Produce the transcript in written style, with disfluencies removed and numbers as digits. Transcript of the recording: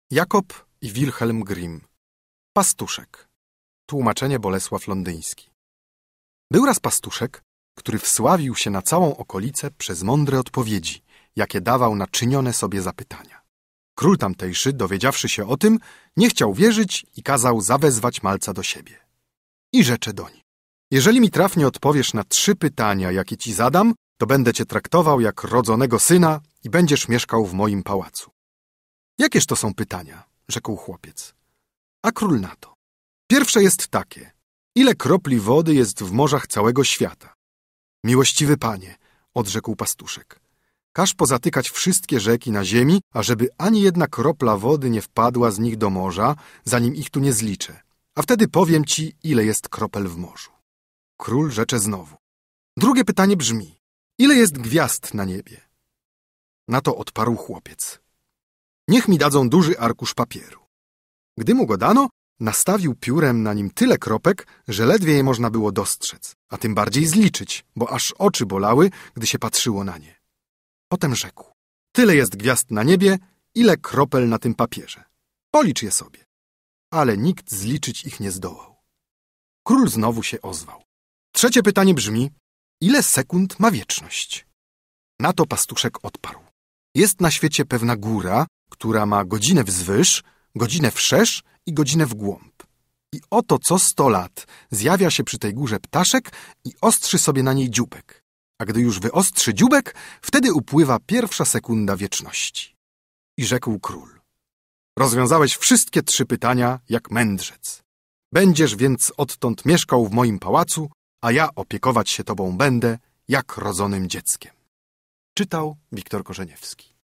Jakob i Wilhelm Grimm. Pastuszek. Tłumaczenie Bolesław Londyński. Był raz pastuszek, który wsławił się na całą okolicę przez mądre odpowiedzi, jakie dawał na czynione sobie zapytania. Król tamtejszy, dowiedziawszy się o tym, nie chciał wierzyć i kazał zawezwać malca do siebie. I rzecze doń: jeżeli mi trafnie odpowiesz na 3 pytania, jakie ci zadam, to będę cię traktował jak rodzonego syna i będziesz mieszkał w moim pałacu. Jakież to są pytania? Rzekł chłopiec. A król na to: pierwsze jest takie: ile kropli wody jest w morzach całego świata? Miłościwy panie, odrzekł pastuszek, każ pozatykać wszystkie rzeki na ziemi, ażeby ani jedna kropla wody nie wpadła z nich do morza, zanim ich tu nie zliczę, a wtedy powiem ci, ile jest kropel w morzu. Król rzecze znowu: drugie pytanie brzmi: ile jest gwiazd na niebie? Na to odparł chłopiec: niech mi dadzą duży arkusz papieru. Gdy mu go dano, nastawił piórem na nim tyle kropek, że ledwie je można było dostrzec, a tym bardziej zliczyć, bo aż oczy bolały, gdy się patrzyło na nie. Potem rzekł: tyle jest gwiazd na niebie, ile kropel na tym papierze. Policz je sobie. Ale nikt zliczyć ich nie zdołał. Król znowu się ozwał: trzecie pytanie brzmi: ile sekund ma wieczność? Na to pastuszek odparł: jest na świecie pewna góra, która ma godzinę wzwyż, godzinę wszerz i godzinę w głąb. I oto co 100 lat zjawia się przy tej górze ptaszek i ostrzy sobie na niej dzióbek. A gdy już wyostrzy dzióbek, wtedy upływa pierwsza sekunda wieczności. I rzekł król: rozwiązałeś wszystkie 3 pytania jak mędrzec. Będziesz więc odtąd mieszkał w moim pałacu, a ja opiekować się tobą będę jak rodzonym dzieckiem. Czytał Wiktor Korzeniewski.